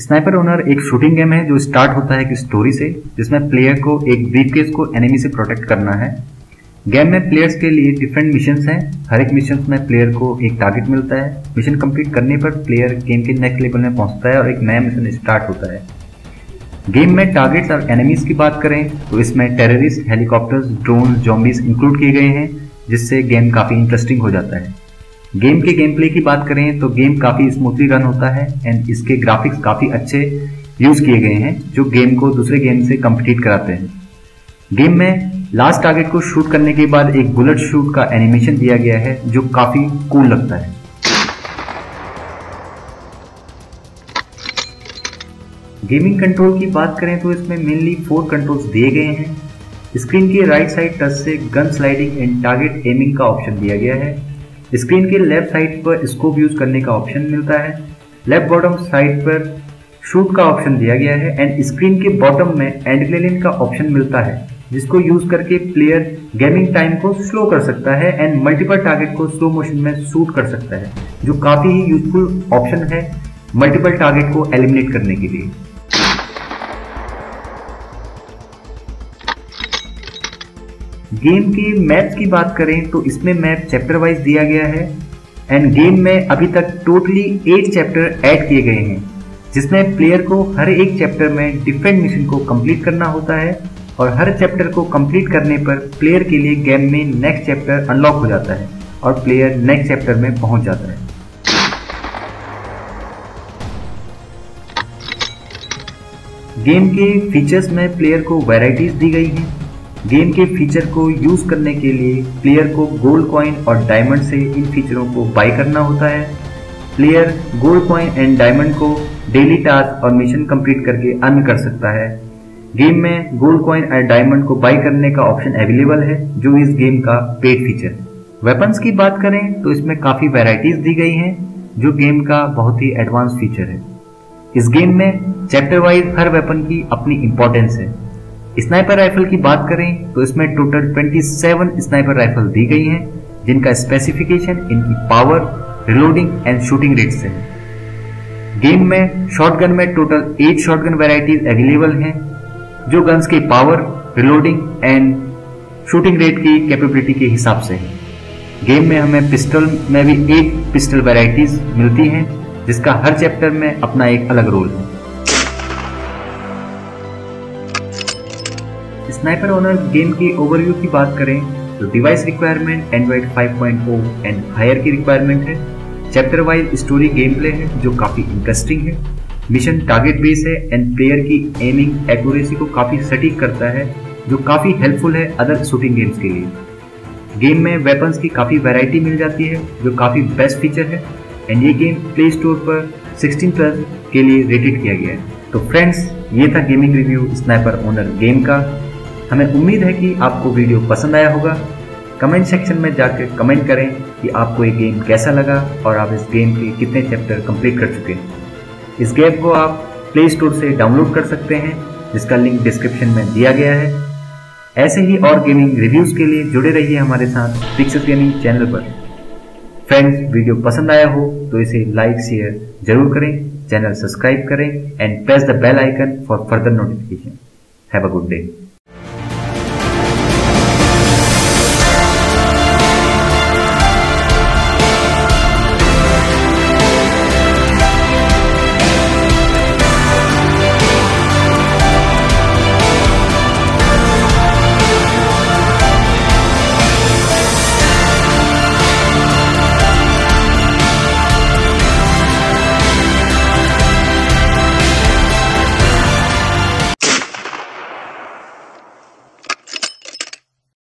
Sniper honor एक shooting game है जो स्टार्ट होता है एक स्टोरी से, जिसमें प्लेयर को एक ब्रीफकेस को एनिमी से प्रोटेक्ट करना है। गेम में प्लेयर्स के लिए डिफरेंट मिशंस हैं। हर एक मिशन में प्लेयर को एक टारगेट मिलता है। मिशन कंप्लीट करने पर प्लेयर गेम के नेक्स्ट लेवल में पहुंचता है और एक नया मिशन स्टार्ट होता है। गेम में टारगेट्स और एनिमीज की बात करें तो इसमें terrorist, helicopters, drone, zombies include किए गए हैं, जिससे गेम काफ़ी इंटरेस्टिंग हो जाता है। गेम के गेम प्ले की बात करें तो गेम काफ़ी स्मूथली रन होता है एंड इसके ग्राफिक्स काफ़ी अच्छे यूज़ किए गए हैं जो गेम को दूसरे गेम से कम्पिटिट कराते हैं। गेम में लास्ट टारगेट को शूट करने के बाद एक बुलेट शूट का एनिमेशन दिया गया है जो काफ़ी कूल लगता है। गेमिंग कंट्रोल की बात करें तो इसमें मेनली 4 कंट्रोल्स दिए गए हैं। स्क्रीन के राइट साइड टच से gun sliding and target aiming का ऑप्शन दिया गया है। स्क्रीन के लेफ्ट साइड पर स्कोप यूज करने का ऑप्शन मिलता है। लेफ्ट बॉटम साइड पर शूट का ऑप्शन दिया गया है एंड स्क्रीन के बॉटम में एडरेनालिन का ऑप्शन मिलता है, जिसको यूज करके प्लेयर गेमिंग टाइम को स्लो कर सकता है एंड मल्टीपल टारगेट को स्लो मोशन में शूट कर सकता है, जो काफी ही यूजफुल ऑप्शन है मल्टीपल टारगेट को एलिमिनेट करने के लिए। गेम के मैप्स की बात करें तो इसमें मैप चैप्टर वाइज दिया गया है एंड गेम में अभी तक टोटली 8 चैप्टर ऐड किए गए हैं, जिसमें प्लेयर को हर एक चैप्टर में डिफरेंट मिशन को कंप्लीट करना होता है और हर चैप्टर को कंप्लीट करने पर प्लेयर के लिए गेम में नेक्स्ट चैप्टर अनलॉक हो जाता है और प्लेयर नेक्स्ट चैप्टर में पहुंच जाता है। गेम के फीचर्स में प्लेयर को वैरायटीज दी गई हैं। गेम के फीचर को यूज करने के लिए प्लेयर को गोल्ड कॉइन और डायमंड से इन फीचरों को बाय करना होता है। Player gold coin and diamond को डेली टास्क और मिशन कंप्लीट करके अर्न कर सकता है। गेम में गोल्ड कॉइन और डायमंड को बाय करने का ऑप्शन अवेलेबल है, जो इस गेम का पेड फीचर है। वेपन्स की बात करें तो इसमें काफी वैरायटीज दी गई हैं, जो गेम का बहुत ही एडवांस फीचर है। इस गेम में चैप्टर वाइज हर वेपन की अपनी इंपॉर्टेंस है। स्नाइपर राइफल की बात करें तो इसमें टोटल 27 स्नाइपर राइफल दी गई हैं, जिनका स्पेसिफिकेशन इनकी power, reloading and shooting rate से है। गेम में शॉटगन में टोटल 8 शॉटगन वैरायटीज अवेलेबल हैं, जो गन्स की power, reloading and shooting rate की कैपेबिलिटी के हिसाब से है। गेम में हमें पिस्टल में भी 8 पिस्टल वैरायटीज मिलती हैं, जिसका हर चैप्टर में अपना एक अलग रोल है। स्नाइपर ओनर गेम की ओवरव्यू की बात करें तो device requirement android 5.0 and higher की रिक्वायरमेंट है। Chapter wise story game play है जो काफी इंटरेस्टिंग है। मिशन टारगेट बेस है एंड प्लेयर की एमिंग एक्यूरेसी को काफी सटीक करता है, जो काफी हेल्पफुल है अदर शूटिंग गेम्स के लिए। गेम में वेपन्स की काफी वैरायटी मिल जाती है, जो काफी बेस्ट फीचर है एंड ये गेम प्ले स्टोर पर 16+ के लिए रेटेड किया गया है। तो फ्रेंड्स, ये था gaming review sniper honor game का। हमें उम्मीद है कि आपको वीडियो पसंद आया होगा। कमेंट सेक्शन में जाकर कमेंट करें कि आपको ये गेम कैसा लगा और आप इस गेम के कितने चैप्टर कंप्लीट कर चुके हैं। इस गेम को आप प्ले स्टोर से डाउनलोड कर सकते हैं, जिसका लिंक डिस्क्रिप्शन में दिया गया है। ऐसे ही और गेमिंग रिव्यूज के लिए जुड़े रहिए हमारे साथ पिक्सेस गेमिंग चैनल पर। फ्रेंड्स, वीडियो पसंद आया हो तो इसे लाइक शेयर जरूर करें, चैनल सब्सक्राइब करें and press the bell icon for further notification. Have a good day.